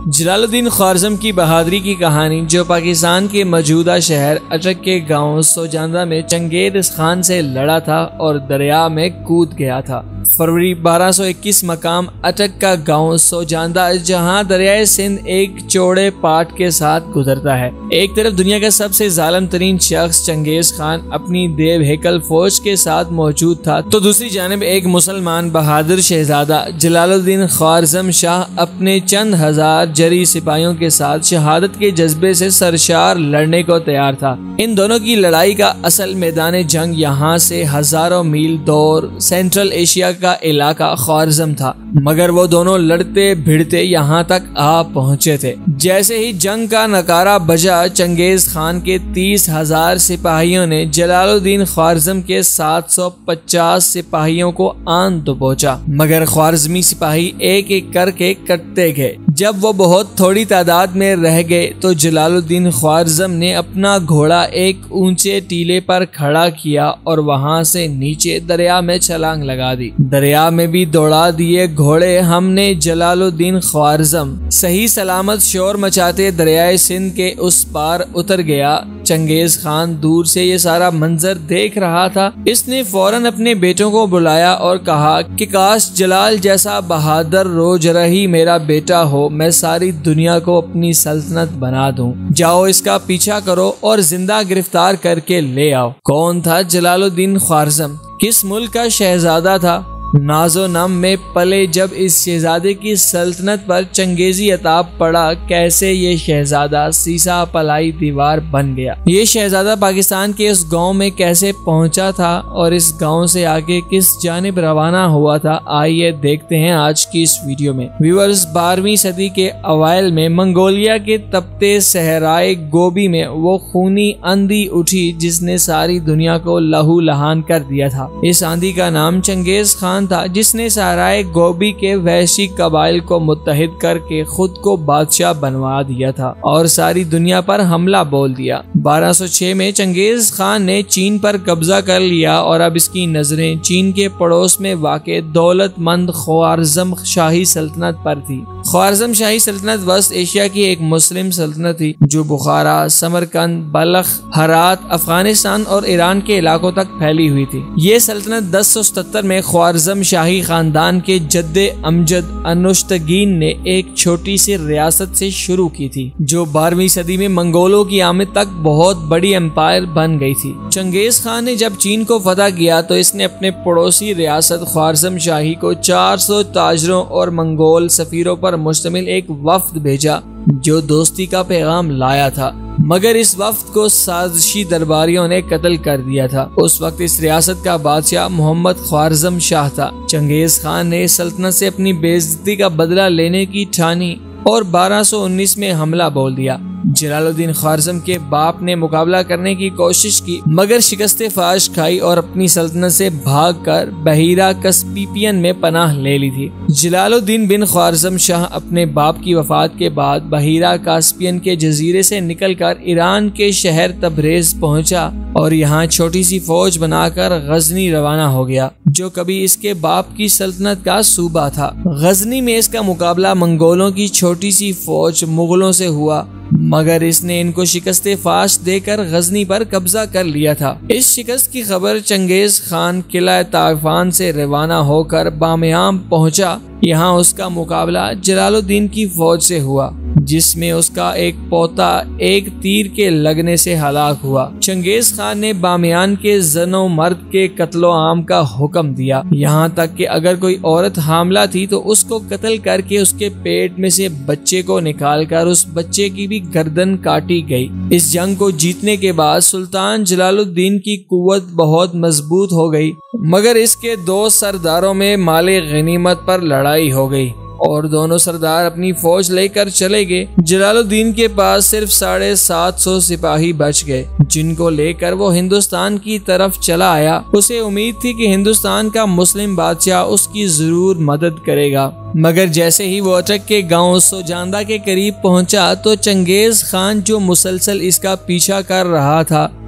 جلال الدین خوارزم کی بہادری کی کہانی، جو پاکستان کے موجودہ شہر اٹک کے گاؤں سوجاندہ میں چنگیز خان سے لڑا تھا اور دریا میں کود گیا تھا۔ فروری 1221 مقام اٹک کا گاؤں سوجاندہ، جہاں دریائے سندھ ایک چوڑے پاٹ کے ساتھ گزرتا ہے۔ ایک طرف دنیا کا سب سے ظالم ترین شخص چنگیز خان اپنی دیو ہیکل فوج کے ساتھ موجود تھا، تو دوسری جانب ایک مسلمان بہادر شہزادہ جلال الدین خوارزم شاہ اپنے چند ہزار جری سپاہیوں کے ساتھ شہادت کے جذبے سے سرشار لڑنے کو تیار تھا۔ ان دونوں کی لڑائی کا اصل میدان جنگ یہاں سے ہزاروں میل دور سینٹرل ایشیا کا علاقہ خوارزم تھا، مگر وہ دونوں لڑتے بھڑتے یہاں تک آ پہنچے تھے۔ جیسے ہی جنگ کا نکارہ بجا، چنگیز خان کے 30,000 سپاہیوں نے جلال الدین خوارزم کے 750 سپاہیوں کو آن تو پہنچا، مگر خوارزمی سپاہی ایک ایک کر کے کٹتے گئے۔ جب وہ بہت تھوڑی تعداد میں رہ گئے تو جلال الدین خوارزم نے اپنا گھوڑا ایک اونچے ٹیلے پر کھڑا کیا اور وہاں سے نیچے دریا میں چھلانگ لگا دی۔ دریا میں بھی دوڑا دیے گھوڑے ہم نے جلال الدین خوارزم صحیح سلامت شور مچاتے دریائے سندھ کے اس پار اتر گیا۔ چنگیز خان دور سے یہ سارا منظر دیکھ رہا تھا۔ اس نے فوراً اپنے بیٹوں کو بلایا اور کہا کہ کاش جلال جیسا بہادر روجرہی میرا بیٹا ہو، میں ساری دنیا کو اپنی سلطنت بنا دوں۔ جاؤ اس کا پیچھا کرو اور زندہ گرفتار کر کے لے آؤ۔ کون تھا جلال الدین خوارزم؟ کس ملک کا شہزادہ تھا؟ ناز و نم میں پلے جب اس شہزادے کی سلطنت پر چنگیزی عتاب پڑا، کیسے یہ شہزادہ سیسا پلائی دیوار بن گیا؟ یہ شہزادہ پاکستان کے اس گاؤں میں کیسے پہنچا تھا اور اس گاؤں سے آگے کس جانب روانہ ہوا تھا؟ آئیے دیکھتے ہیں آج کی اس ویڈیو میں۔ ویورز، 12ویں صدی کے اوائل میں منگولیا کے تپتے صحرائے گوبی میں وہ خونی آندھی اٹھی جس نے ساری دنیا کو لہو لہان کر دیا تھا۔ اس آندھی کا نام چنگیز خان تھا، جس نے صحرائے گوبی کے وحشی قبائل کو متحد کر کے خود کو بادشاہ بنوا دیا تھا اور ساری دنیا پر حملہ بول دیا۔ 1206 میں چنگیز خان نے چین پر قبضہ کر لیا اور اب اس کی نظریں چین کے پڑوس میں واقع دولت مند خوارزم شاہی سلطنت پر تھی۔ خوارزم شاہی سلطنت وسط ایشیا کی ایک مسلم سلطنت تھی جو بخارا، سمرقند، بلخ، ہرات، افغانستان اور ایران کے علاقوں تک پھیلی ہوئی تھی۔ یہ سلطنت 1077 میں خوارزم شاہی خاندان کے جد امجد انوشتگین نے ایک چھوٹی سی ریاست سے شروع کی تھی، جو 12ویں صدی میں منگولوں کی آمد تک بہت بڑی امپائر بن گئی تھی۔ چنگیز خان نے جب چین کو فتح کیا تو اس نے اپنے پڑوسی ریاست خوارزم شاہی کو 400 تاجروں اور منگول سفیروں پر مشتمل ایک وفد بھیجا جو دوستی کا پیغام لایا تھا، مگر اس وفد کو سازشی درباریوں نے قتل کر دیا تھا۔ اس وقت اس ریاست کا بادشاہ محمد خوارزم شاہ تھا۔ چنگیز خان نے سلطنت سے اپنی بے عزتی کا بدلہ لینے کی ٹھانی اور 1219 میں حملہ بول دیا۔ جلال الدین خوارزم کے باپ نے مقابلہ کرنے کی کوشش کی، مگر شکست فاش کھائی اور اپنی سلطنت سے بھاگ کر بحیرہ کسپیپین میں پناہ لے لی تھی۔ جلال الدین بن خوارزم شاہ اپنے باپ کی وفات کے بعد بحیرہ کاسپین کے جزیرے سے نکل کر ایران کے شہر تبریز پہنچا اور یہاں چھوٹی سی فوج بنا کر غزنی روانہ ہو گیا، جو کبھی اس کے باپ کی سلطنت کا صوبہ تھا۔ غزنی میں اس کا مقابلہ منگولوں کی چھوٹی سی فوج مغلوں سے ہوا، مگر اس نے ان کو شکست فاش دے کر غزنی پر قبضہ کر لیا تھا۔ اس شکست کی خبر چنگیز خان قلعہ طائفان سے روانہ ہو کر بامیان پہنچا۔ یہاں اس کا مقابلہ جلال الدین کی فوج سے ہوا، جس میں اس کا ایک پوتا ایک تیر کے لگنے سے ہلاک ہوا۔ چنگیز خان نے بامیان کے زن و مرد کے قتل و عام کا حکم دیا، یہاں تک کہ اگر کوئی عورت حاملہ تھی تو اس کو قتل کر کے اس کے پیٹ میں سے بچے کو نکال کر اس بچے کی بھی گردن کاٹی گئی۔ اس جنگ کو جیتنے کے بعد سلطان جلال الدین کی قوت بہت مضبوط ہو گئی، مگر اس کے 2 سرداروں میں مال غنیمت پر لڑائی ہو گئی اور دونوں سردار اپنی فوج لے کر چلے گئے۔ جلال الدین کے پاس صرف 750 سپاہی بچ گئے، جن کو لے کر وہ ہندوستان کی طرف چلا آیا۔ اسے امید تھی کہ ہندوستان کا مسلم بادشاہ اس کی ضرور مدد کرے گا، مگر جیسے ہی وہ اٹک کے گاؤں سوجاندہ کے قریب پہنچا تو چنگیز خان جو مسلسل اس کا پیچھا کر رہا تھا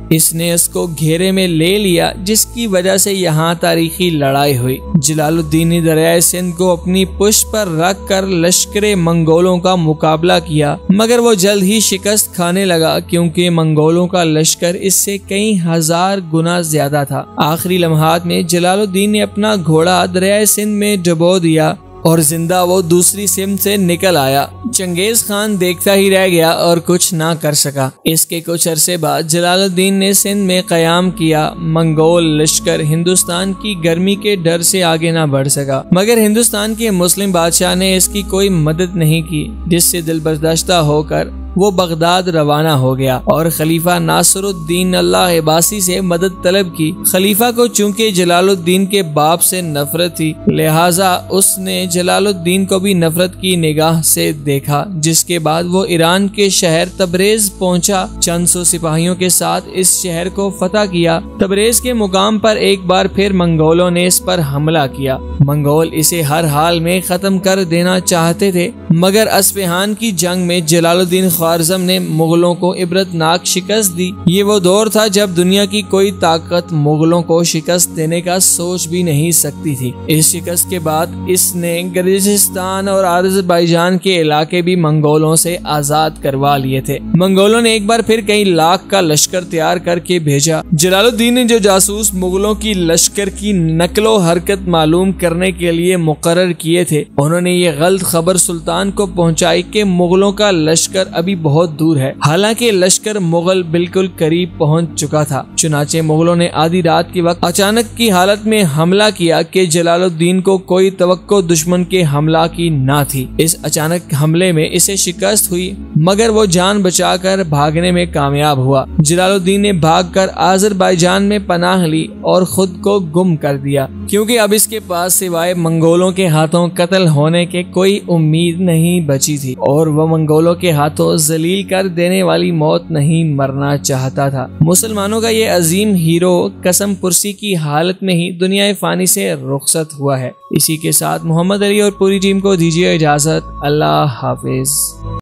اس نے اس کو گھیرے میں لے لیا، جس کی وجہ سے یہاں تاریخی لڑائی ہوئی۔ جلال الدین نے دریائے سندھ کو اپنی پشت پر رکھ کر لشکر منگولوں کا مقابلہ کیا، مگر وہ جلد ہی شکست کھانے لگا کیونکہ منگولوں کا لشکر اس سے کئی ہزار گنا زیادہ تھا۔ آخری لمحات میں جلال الدین نے اپنا گھوڑا دریائے سندھ میں ڈبو دیا اور زندہ وہ دوسری سمت سے نکل آیا۔ چنگیز خان دیکھتا ہی رہ گیا اور کچھ نہ کر سکا۔ اس کے کچھ عرصے بعد جلال الدین نے سندھ میں قیام کیا۔ منگول لشکر ہندوستان کی گرمی کے ڈر سے آگے نہ بڑھ سکا، مگر ہندوستان کے مسلم بادشاہ نے اس کی کوئی مدد نہیں کی، جس سے دل برداشتہ ہو کر وہ بغداد روانہ ہو گیا اور خلیفہ ناصر الدین اللہ عباسی سے مدد طلب کی۔ خلیفہ کو چونکہ جلال الدین کے باپ سے نفرت تھی، لہٰذا اس نے جلال الدین کو بھی نفرت کی نگاہ سے دیکھا، جس کے بعد وہ ایران کے شہر تبریز پہنچا۔ چند سو سپاہیوں کے ساتھ اس شہر کو فتح کیا۔ تبریز کے مقام پر ایک بار پھر منگولوں نے اس پر حملہ کیا۔ منگول اسے ہر حال میں ختم کر دینا چاہتے تھے، مگر اسپہان کی جنگ میں جلال الدین خوارزم نے مغلوں کو عبرتناک شکست دی۔ یہ وہ دور تھا جب دنیا کی کوئی طاقت مغلوں کو شکست دینے کا سوچ بھی نہیں سکتی تھی۔ اس شکست کے بعد اس نے گرجستان اور آذربائیجان کے علاقے بھی منگولوں سے آزاد کروا لیے تھے۔ منگولوں نے ایک بار پھر کئی لاکھ کا لشکر تیار کر کے بھیجا۔ جلال الدین نے جو جاسوس مغلوں کی لشکر کی نقل و حرکت معلوم کرنے کے لیے مقرر کیے تھے، انہوں نے یہ غلط خبر سلطان کو پہنچائی کہ مغلوں کا لشکر ابھی بہت دور ہے، حالانکہ لشکر مغل بالکل قریب پہنچ چکا تھا۔ چنانچہ مغلوں نے آدھی رات کے وقت اچانک کی حالت میں حملہ کیا کہ جلال الدین کو کوئی توقع دشمن کے حملہ کی نہ تھی۔ اس اچانک حملے میں اسے شکست ہوئی، مگر وہ جان بچا کر بھاگنے میں کامیاب ہوا۔ جلال الدین نے بھاگ کر آذربائیجان میں پناہ لی اور خود کو گم کر دیا، کیونکہ اب اس کے پاس سوائے منگولوں کے ہاتھوں قتل ہونے کے کوئی امید نہیں بچی تھی، اور وہ منگولوں کے ہاتھوں ذلیل کر دینے والی موت نہیں مرنا چاہتا تھا۔ مسلمانوں کا یہ عظیم ہیرو قسم پرسی کی حالت میں ہی دنیا فانی سے رخصت ہوا ہے۔ اسی کے ساتھ محمد علی اور پوری ٹیم کو دیجیے اجازت۔ اللہ حافظ۔